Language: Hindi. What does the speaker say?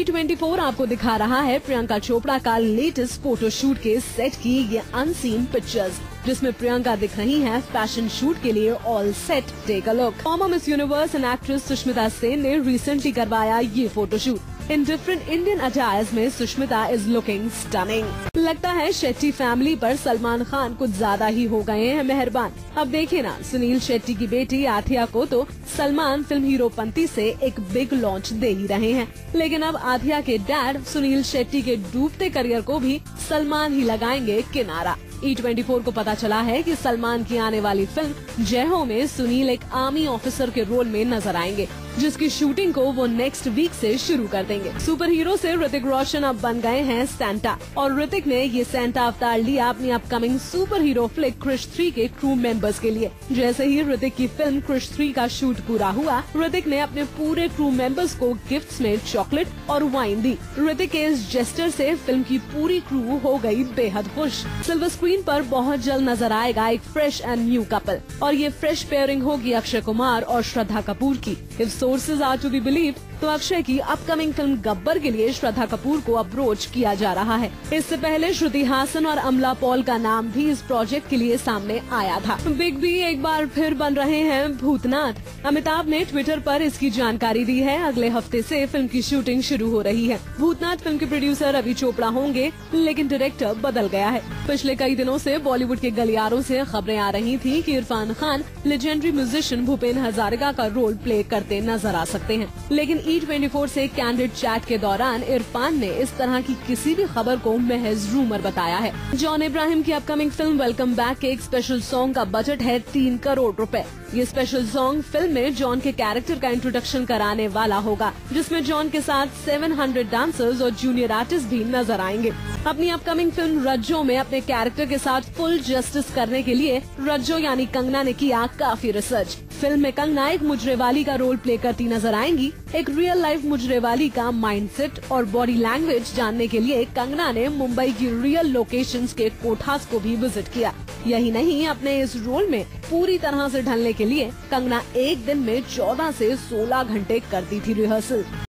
E24 आपको दिखा रहा है प्रियंका चोपड़ा का लेटेस्ट फोटोशूट के सेट की ये अनसीन पिक्चर्स, जिसमें प्रियंका दिख रही हैं फैशन शूट के लिए all set. Take a look. Former Miss Universe and actress Sushmita Sen ने रिसेंटली करवाया ये photoshoot. In different Indian attires में सुष्मिता इज लुकिंग स्टनिंग। लगता है शेट्टी फैमिली पर सलमान खान कुछ ज्यादा ही हो गए हैं मेहरबान। अब देखिए ना, सुनील शेट्टी की बेटी आथिया को तो सलमान फिल्म हीरोपंती से एक बिग लॉन्च दे ही रहे हैं, लेकिन अब आथिया के डैड सुनील शेट्टी के डूबते करियर को भी सलमान ही लगाएंगे किनारा। E24 को पता चला है कि सलमान की आने वाली फिल्म जय हो में सुनील एक आर्मी ऑफिसर के रोल में नजर आएंगे, जिसकी शूटिंग को वो नेक्स्ट वीक से शुरू कर देंगे। सुपर हीरो से ऋतिक रोशन अब बन गए हैं सैंटा, और ऋतिक ने ये सैंटा अवतार लिया अपनी upcoming super hero flick Krrish 3 के क्रू मेंबर्स के लिए। जैसे ही ऋतिक की फिल्म क्रिश 3 का शूट पूरा हुआ, ऋतिक ने अपने पूरे क्रू मेंबर्स को गिफ्ट्स में चॉकलेट और वाइन दी। ऋतिक के इस जेस्टर से फिल्म की पूरी क्रू हो गई बेहद खुश। सिल्वर स्क्रीन पर बहुत जल्द नजर आएगा एक फ्रेश एंड न्यू कपल, और ये फ्रेश पेयरिंग होगी अक्षय कुमार और श्रद्धा कपूर की। If sources are to be believed, तो अक्षय की अपकमिंग फिल्म गब्बर के लिए श्रद्धा कपूर को अप्रोच किया जा रहा है। इससे पहले श्रुति हासन और अमला पॉल का नाम भी इस प्रोजेक्ट के लिए सामने आया था। बिग बी एक बार फिर बन रहे हैं भूतनाथ। अमिताभ ने ट्विटर पर इसकी जानकारी दी है। अगले हफ्ते से फिल्म की शूटिंग शुरू हो रही है। भूतनाथ फिल्म के प्रोड्यूसर रवि चोपड़ा होंगे, लेकिन डायरेक्टर बदल गया है। पिछले कई दिनों से बॉलीवुड के गलियारों से खबरें आ रही थी कि इरफान खान लेजेंडरी म्यूजिशियन भूपेन हजारिका का रोल प्ले करते नजर आ सकते हैं, लेकिन E24 से कैंडिड चैट के दौरान इरफान ने इस तरह की किसी भी खबर को महज रूमर बताया है। जॉन इब्राहिम की अपकमिंग फिल्म वेलकम बैक के एक स्पेशल सॉन्ग का बजट है 3 करोड़ रुपए। ये स्पेशल सॉन्ग फिल्म में जॉन के कैरेक्टर का इंट्रोडक्शन कराने वाला होगा, जिसमें जॉन के साथ 700 डांसर्स और जूनियर आर्टिस्ट भी नजर आएंगे। अपनी अपकमिंग फिल्म रज्जो में अपने कैरेक्टर के साथ फुल जस्टिस करने के लिए रज्जो यानी कंगना ने किया काफी रिसर्च। फिल्म में कंगना एक मुजरेवाली का रोल प्ले करती नजर आएंगी। एक रियल लाइफ मुजरेवाली का माइंडसेट और बॉडी लैंग्वेज जानने के लिए कंगना ने मुंबई की रियल लोकेशंस के कोठास को भी विजिट किया। यही नहीं, अपने इस रोल में पूरी तरह से ढलने के लिए कंगना एक दिन में 14 से 16 घंटे करती थी रिहर्सल।